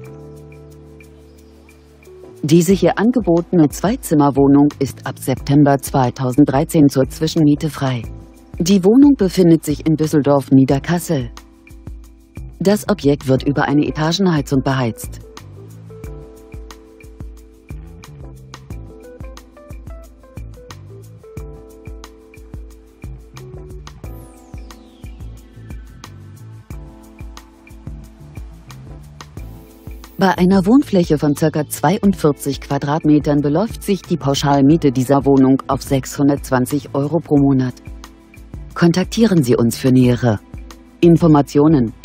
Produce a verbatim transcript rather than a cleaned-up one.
Diese hier angebotene Zweizimmerwohnung ist ab September zweitausenddreizehn zur Zwischenmiete frei. Die Wohnung befindet sich in Düsseldorf-Niederkassel. Das Objekt wird über eine Etagenheizung beheizt. Bei einer Wohnfläche von ca. zweiundvierzig Quadratmetern beläuft sich die Pauschalmiete dieser Wohnung auf sechshundertzwanzig Euro pro Monat. Kontaktieren Sie uns für nähere Informationen.